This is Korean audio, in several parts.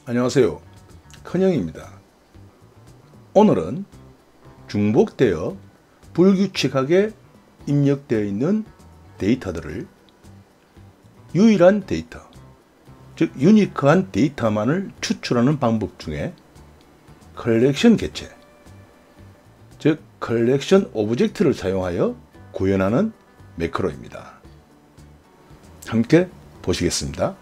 안녕하세요. 큰형입니다. 오늘은 중복되어 불규칙하게 입력되어 있는 데이터들을 유일한 데이터, 즉 유니크한 데이터만을 추출하는 방법 중에 컬렉션 개체, 즉 컬렉션 오브젝트를 사용하여 구현하는 매크로입니다. 함께 보시겠습니다.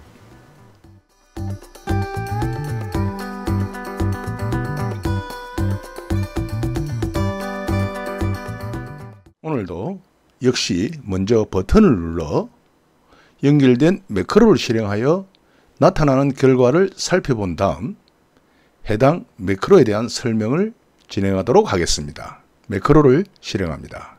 오늘도 역시 먼저 버튼을 눌러 연결된 매크로를 실행하여 나타나는 결과를 살펴본 다음 해당 매크로에 대한 설명을 진행하도록 하겠습니다. 매크로를 실행합니다.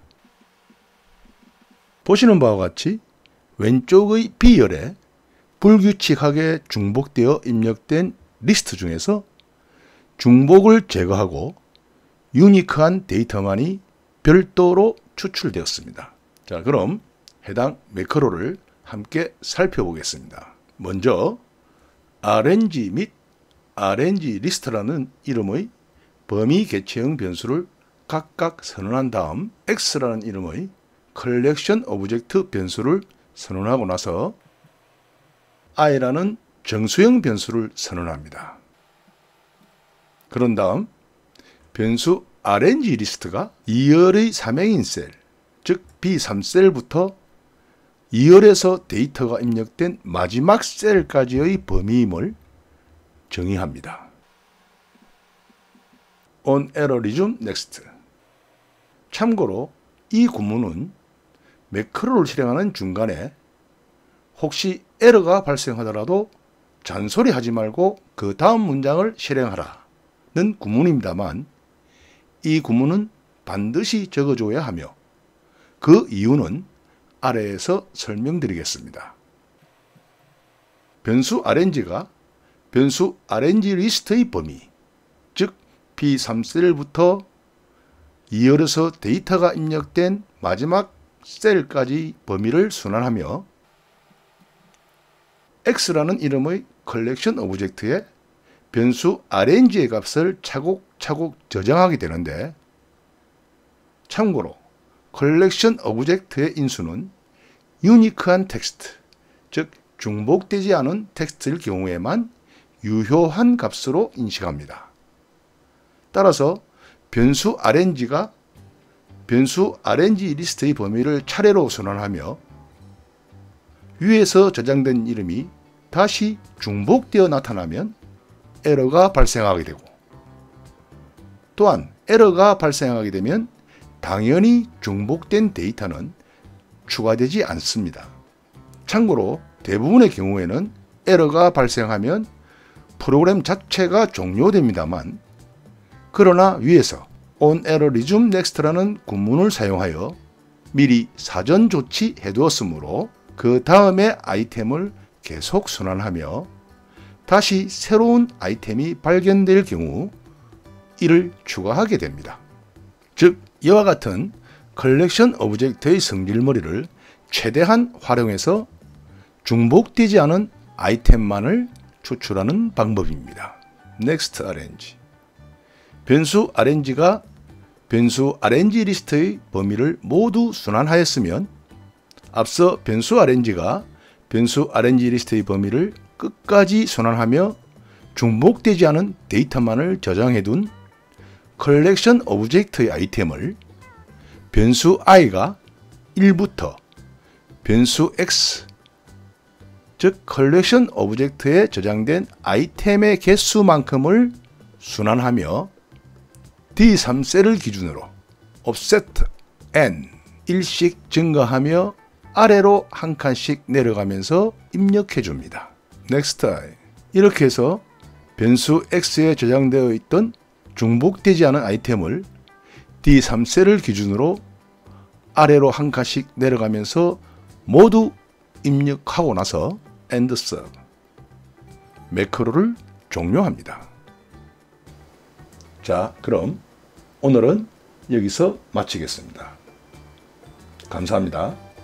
보시는 바와 같이 왼쪽의 B열에 불규칙하게 중복되어 입력된 리스트 중에서 중복을 제거하고 유니크한 데이터만이 별도로 추출되었습니다. 자, 그럼 해당 매크로를 함께 살펴보겠습니다. 먼저 RNG 및 RNG 리스트라는 이름의 범위 개체형 변수를 각각 선언한 다음 X라는 이름의 컬렉션 오브젝트 변수를 선언하고 나서 I라는 정수형 변수를 선언합니다. 그런 다음 변수 RNG 리스트가 2열의 삼행인 셀, 즉 B3셀부터 2열에서 데이터가 입력된 마지막 셀까지의 범위임을 정의합니다. On error resume next. 참고로 이 구문은 매크로를 실행하는 중간에 혹시 에러가 발생하더라도 잔소리하지 말고 그 다음 문장을 실행하라는 구문입니다만 이 구문은 반드시 적어줘야 하며 그 이유는 아래에서 설명드리겠습니다. 변수 RNG가 변수 RNG 리스트의 범위, 즉 B3셀부터 2열에서 데이터가 입력된 마지막 셀까지 범위를 순환하며 X라는 이름의 컬렉션 오브젝트에 변수 RNG의 값을 차곡차곡 저장하게 되는데, 참고로 컬렉션 오브젝트의 인수는 유니크한 텍스트, 즉 중복되지 않은 텍스트일 경우에만 유효한 값으로 인식합니다. 따라서 변수 RNG가 변수 RNG 리스트의 범위를 차례로 순환하며 위에서 저장된 이름이 다시 중복되어 나타나면 에러가 발생하게 되고, 또한 에러가 발생하게 되면 당연히 중복된 데이터는 추가되지 않습니다. 참고로 대부분의 경우에는 에러가 발생하면 프로그램 자체가 종료됩니다만, 그러나 위에서 On error resume next라는 구문을 사용하여 미리 사전 조치해 두었으므로 그 다음에 아이템을 계속 순환하며 다시 새로운 아이템이 발견될 경우 이를 추가하게 됩니다. 즉 이와 같은 컬렉션 오브젝트의 성질머리를 최대한 활용해서 중복되지 않은 아이템만을 추출하는 방법입니다. Next RNG. 변수 RNG가 변수 RNG 리스트의 범위를 모두 순환하였으면 앞서 변수 RNG가 변수 RNG 리스트의 범위를 끝까지 순환하며 중복되지 않은 데이터만을 저장해둔 컬렉션 오브젝트의 아이템을 변수 i가 1부터 변수 x, 즉 컬렉션 오브젝트에 저장된 아이템의 개수만큼을 순환하며 D3셀을 기준으로 offset n 1씩 증가하며 아래로 한 칸씩 내려가면서 입력해 줍니다. Next I. 이렇게 해서 변수 x에 저장되어 있던 중복되지 않은 아이템을 D3셀을 기준으로 아래로 한 칸씩 내려가면서 모두 입력하고 나서 End Sub. 매크로를 종료합니다. 자, 그럼 오늘은 여기서 마치겠습니다. 감사합니다.